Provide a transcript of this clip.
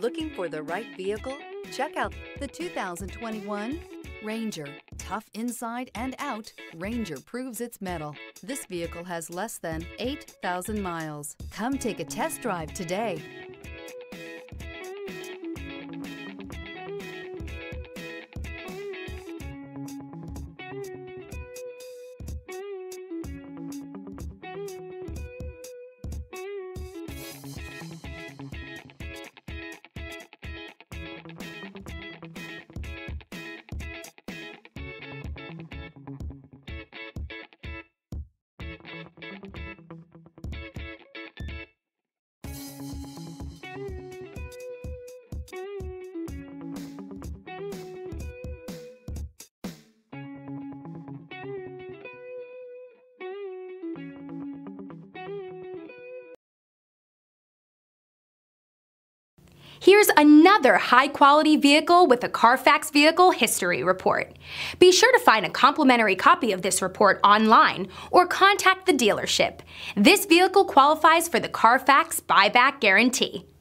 Looking for the right vehicle? Check out the 2021 Ranger. Tough inside and out, Ranger proves its mettle. This vehicle has less than 8,000 miles. Come take a test drive today. Here's another high-quality vehicle with a CARFAX Vehicle History Report. Be sure to find a complimentary copy of this report online or contact the dealership. This vehicle qualifies for the CARFAX Buyback Guarantee.